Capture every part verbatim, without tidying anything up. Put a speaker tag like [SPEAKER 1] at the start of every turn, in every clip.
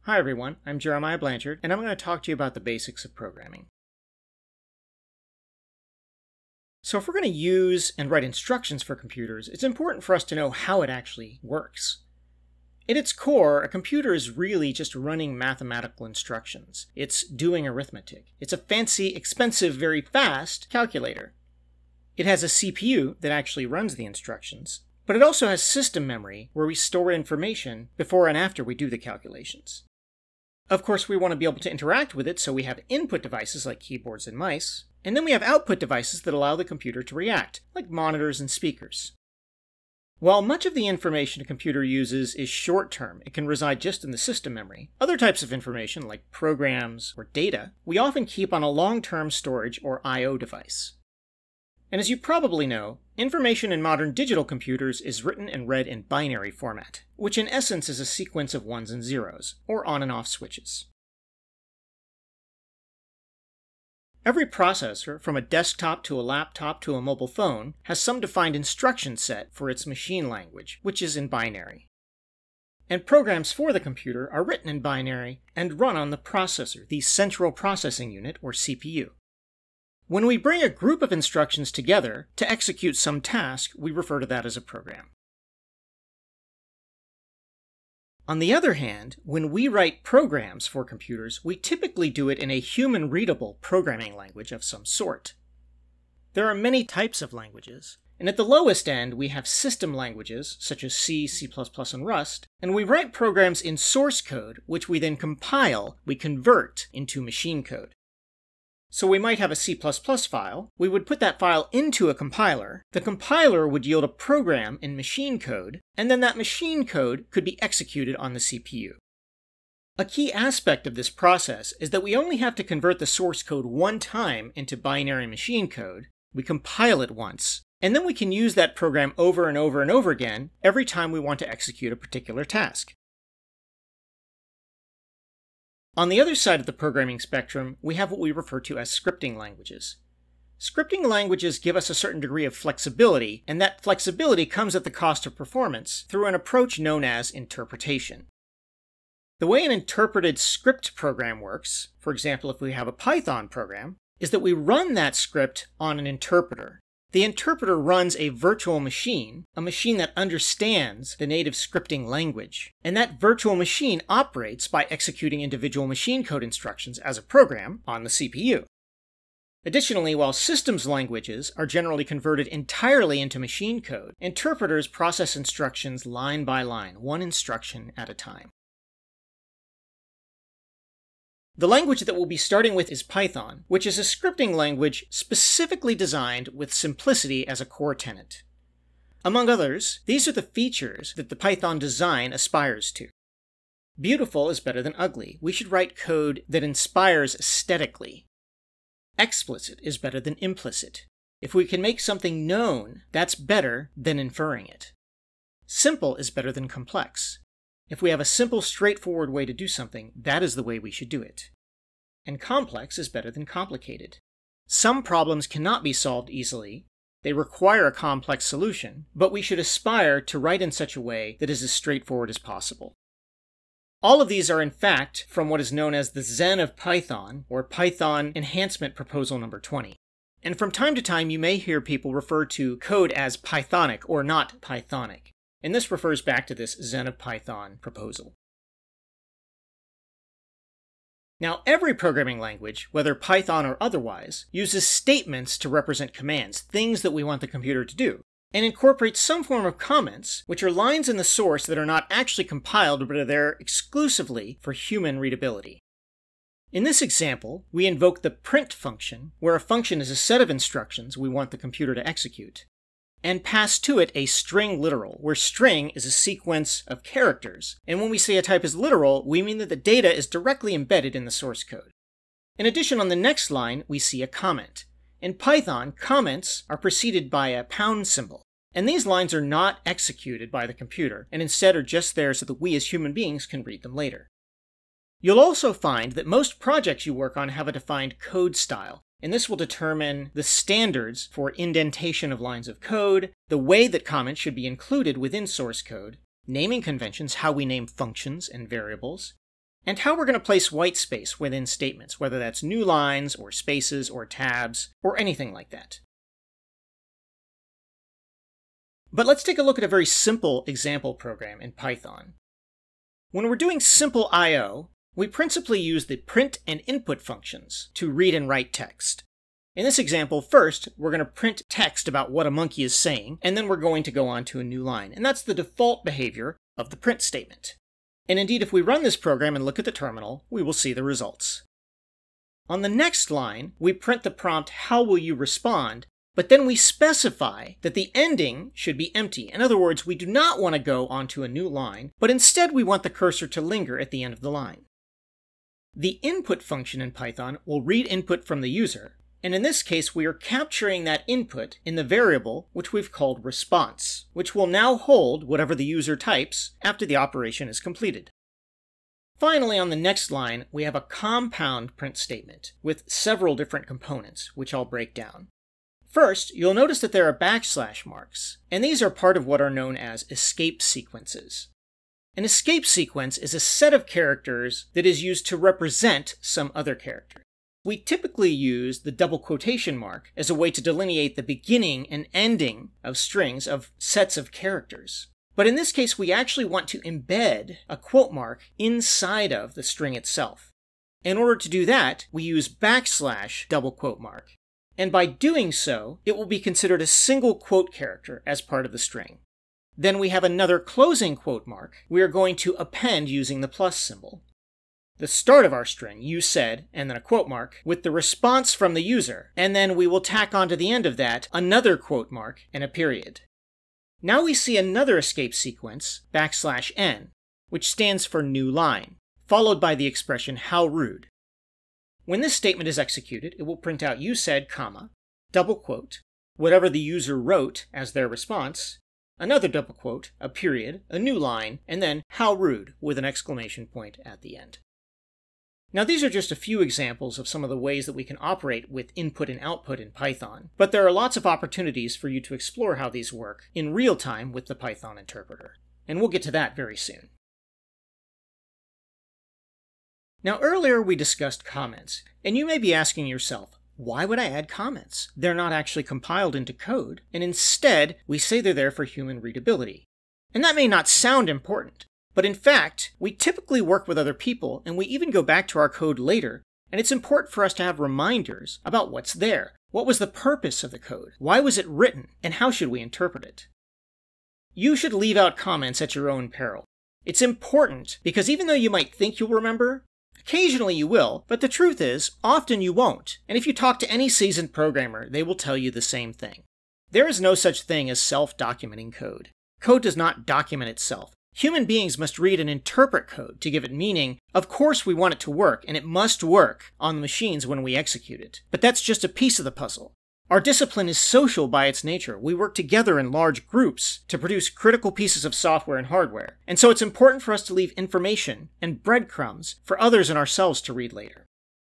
[SPEAKER 1] Hi everyone, I'm Jeremiah Blanchard, and I'm going to talk to you about the basics of programming. So if we're going to use and write instructions for computers, it's important for us to know how it actually works. At its core, a computer is really just running mathematical instructions. It's doing arithmetic. It's a fancy, expensive, very fast calculator. It has a C P U that actually runs the instructions, but it also has system memory where we store information before and after we do the calculations. Of course, we want to be able to interact with it, so we have input devices like keyboards and mice, and then we have output devices that allow the computer to react, like monitors and speakers. While much of the information a computer uses is short-term, it can reside just in the system memory, other types of information, like programs or data, we often keep on a long-term storage or I O device. And as you probably know, information in modern digital computers is written and read in binary format, which in essence is a sequence of ones and zeros, or on and off switches. Every processor, from a desktop to a laptop to a mobile phone, has some defined instruction set for its machine language, which is in binary. And programs for the computer are written in binary and run on the processor, the central processing unit, or C P U. When we bring a group of instructions together to execute some task, we refer to that as a program. On the other hand, when we write programs for computers, we typically do it in a human-readable programming language of some sort. There are many types of languages, and at the lowest end we have system languages such as C, C plus plus, and Rust, and we write programs in source code which we then compile, we convert into machine code. So we might have a C plus plus file, we would put that file into a compiler, the compiler would yield a program in machine code, and then that machine code could be executed on the C P U. A key aspect of this process is that we only have to convert the source code one time into binary machine code, we compile it once, and then we can use that program over and over and over again every time we want to execute a particular task. On the other side of the programming spectrum, we have what we refer to as scripting languages. Scripting languages give us a certain degree of flexibility, and that flexibility comes at the cost of performance through an approach known as interpretation. The way an interpreted script program works, for example if we have a Python program, is that we run that script on an interpreter. The interpreter runs a virtual machine, a machine that understands the native scripting language, and that virtual machine operates by executing individual machine code instructions as a program on the C P U. Additionally, while systems languages are generally converted entirely into machine code, interpreters process instructions line by line, one instruction at a time. The language that we'll be starting with is Python, which is a scripting language specifically designed with simplicity as a core tenet. Among others, these are the features that the Python design aspires to. Beautiful is better than ugly. We should write code that inspires aesthetically. Explicit is better than implicit. If we can make something known, that's better than inferring it. Simple is better than complex. If we have a simple, straightforward way to do something, that is the way we should do it. And complex is better than complicated. Some problems cannot be solved easily. They require a complex solution, but we should aspire to write in such a way that is as straightforward as possible. All of these are in fact from what is known as the Zen of Python, or Python Enhancement Proposal number twenty. And from time to time you may hear people refer to code as Pythonic or not Pythonic. And this refers back to this Zen of Python proposal. Now, every programming language, whether Python or otherwise, uses statements to represent commands, things that we want the computer to do, and incorporates some form of comments, which are lines in the source that are not actually compiled but are there exclusively for human readability. In this example, we invoke the print function, where a function is a set of instructions we want the computer to execute, and pass to it a string literal, where string is a sequence of characters, and when we say a type is literal, we mean that the data is directly embedded in the source code. In addition, on the next line, we see a comment. In Python, comments are preceded by a pound symbol, and these lines are not executed by the computer, and instead are just there so that we as human beings can read them later. You'll also find that most projects you work on have a defined code style, and this will determine the standards for indentation of lines of code, the way that comments should be included within source code, naming conventions, how we name functions and variables, and how we're going to place white space within statements, whether that's new lines or spaces or tabs or anything like that. But let's take a look at a very simple example program in Python. When we're doing simple I O, we principally use the print and input functions to read and write text. In this example, first, we're going to print text about what a monkey is saying, and then we're going to go on to a new line. And that's the default behavior of the print statement. And indeed, if we run this program and look at the terminal, we will see the results. On the next line, we print the prompt, "How will you respond?" But then we specify that the ending should be empty. In other words, we do not want to go onto a new line, but instead we want the cursor to linger at the end of the line. The input function in Python will read input from the user, and in this case we are capturing that input in the variable which we've called response, which will now hold whatever the user types after the operation is completed. Finally, on the next line, we have a compound print statement with several different components, which I'll break down. First, you'll notice that there are backslash marks, and these are part of what are known as escape sequences. An escape sequence is a set of characters that is used to represent some other character. We typically use the double quotation mark as a way to delineate the beginning and ending of strings of sets of characters. But in this case, we actually want to embed a quote mark inside of the string itself. In order to do that, we use backslash double quote mark. And by doing so, it will be considered a single quote character as part of the string. Then we have another closing quote mark we are going to append using the plus symbol. The start of our string, "you said," and then a quote mark, with the response from the user, and then we will tack onto the end of that another quote mark and a period. Now we see another escape sequence, backslash n, which stands for new line, followed by the expression "how rude." When this statement is executed, it will print out "you said," comma, double quote, whatever the user wrote as their response, another double quote, a period, a new line, and then "how rude" with an exclamation point at the end. Now these are just a few examples of some of the ways that we can operate with input and output in Python, but there are lots of opportunities for you to explore how these work in real time with the Python interpreter. And we'll get to that very soon. Now earlier we discussed comments, and you may be asking yourself, why would I add comments? They're not actually compiled into code, and instead we say they're there for human readability. And that may not sound important, but in fact, we typically work with other people, and we even go back to our code later, and it's important for us to have reminders about what's there. What was the purpose of the code? Why was it written? And how should we interpret it? You should leave out comments at your own peril. It's important because even though you might think you'll remember, occasionally you will, but the truth is, often you won't. And if you talk to any seasoned programmer, they will tell you the same thing. There is no such thing as self-documenting code. Code does not document itself. Human beings must read and interpret code to give it meaning. Of course we want it to work, and it must work on the machines when we execute it. But that's just a piece of the puzzle. Our discipline is social by its nature. We work together in large groups to produce critical pieces of software and hardware. And so it's important for us to leave information and breadcrumbs for others and ourselves to read later.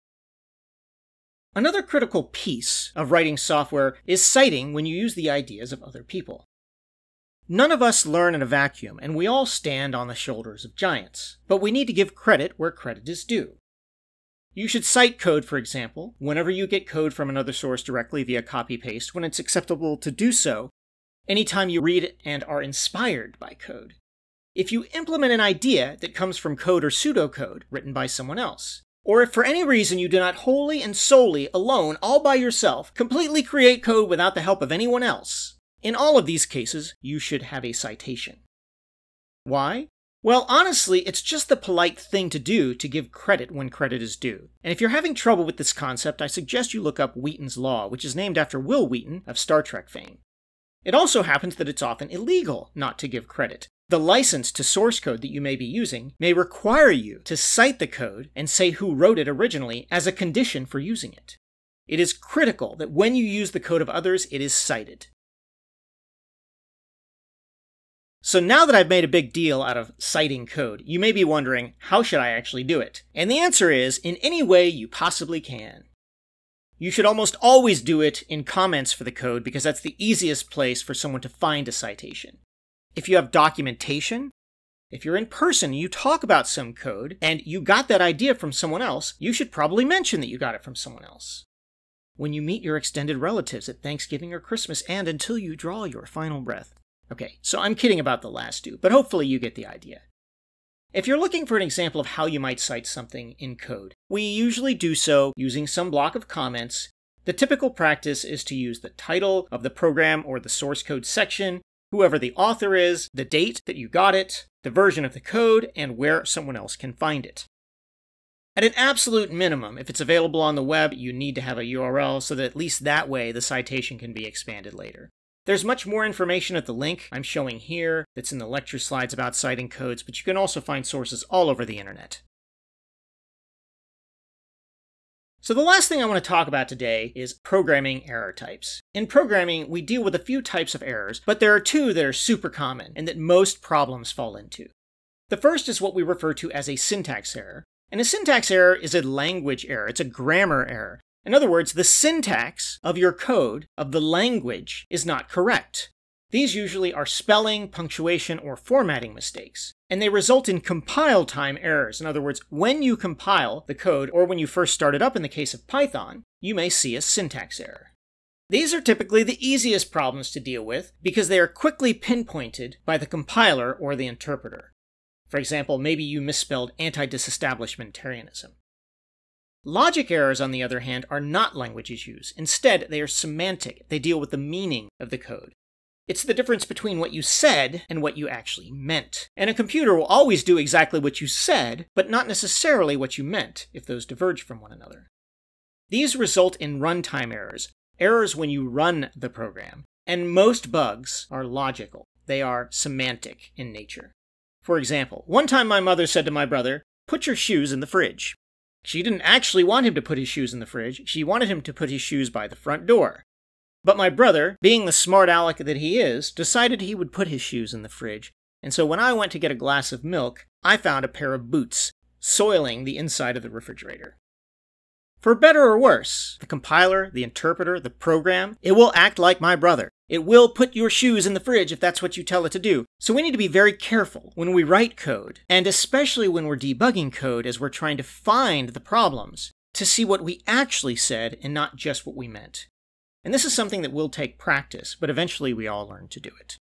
[SPEAKER 1] Another critical piece of writing software is citing when you use the ideas of other people. None of us learn in a vacuum, and we all stand on the shoulders of giants. But we need to give credit where credit is due. You should cite code, for example, whenever you get code from another source directly via copy-paste when it's acceptable to do so, anytime you read and are inspired by code. If you implement an idea that comes from code or pseudocode written by someone else, or if for any reason you do not wholly and solely, alone, all by yourself, completely create code without the help of anyone else, in all of these cases, you should have a citation. Why? Well, honestly, it's just the polite thing to do to give credit when credit is due. And if you're having trouble with this concept, I suggest you look up Wheaton's Law, which is named after Will Wheaton of Star Trek fame. It also happens that it's often illegal not to give credit. The license to source code that you may be using may require you to cite the code and say who wrote it originally as a condition for using it. It is critical that when you use the code of others, it is cited. So now that I've made a big deal out of citing code, you may be wondering, how should I actually do it? And the answer is, in any way you possibly can. You should almost always do it in comments for the code because that's the easiest place for someone to find a citation. If you have documentation, If you're in person and you talk about some code, and you got that idea from someone else, you should probably mention that you got it from someone else. When you meet your extended relatives at Thanksgiving or Christmas, and until you draw your final breath. Okay, so I'm kidding about the last two, but hopefully you get the idea. If you're looking for an example of how you might cite something in code, we usually do so using some block of comments. The typical practice is to use the title of the program or the source code section, whoever the author is, the date that you got it, the version of the code, and where someone else can find it. At an absolute minimum, if it's available on the web, you need to have a U R L so that at least that way the citation can be expanded later. There's much more information at the link I'm showing here that's in the lecture slides about citing codes, but you can also find sources all over the internet. So the last thing I want to talk about today is programming error types. In programming, we deal with a few types of errors, but there are two that are super common and that most problems fall into. The first is what we refer to as a syntax error. And a syntax error is a language error. It's a grammar error. In other words, the syntax of your code, of the language, is not correct. These usually are spelling, punctuation, or formatting mistakes. And they result in compile time errors. In other words, when you compile the code, or when you first start it up in the case of Python, you may see a syntax error. These are typically the easiest problems to deal with because they are quickly pinpointed by the compiler or the interpreter. For example, maybe you misspelled anti-disestablishmentarianism. Logic errors, on the other hand, are not language issues. Instead, they are semantic. They deal with the meaning of the code. It's the difference between what you said and what you actually meant. And a computer will always do exactly what you said, but not necessarily what you meant, if those diverge from one another. These result in runtime errors, errors when you run the program. And most bugs are logical. They are semantic in nature. For example, one time my mother said to my brother, "Put your shoes in the fridge." She didn't actually want him to put his shoes in the fridge. She wanted him to put his shoes by the front door. But my brother, being the smart aleck that he is, decided he would put his shoes in the fridge. And so when I went to get a glass of milk, I found a pair of boots, soiling the inside of the refrigerator. For better or worse, the compiler, the interpreter, the program, it will act like my brother. It will put your shoes in the fridge if that's what you tell it to do. So we need to be very careful when we write code, and especially when we're debugging code as we're trying to find the problems, to see what we actually said and not just what we meant. And this is something that will take practice, but eventually we all learn to do it.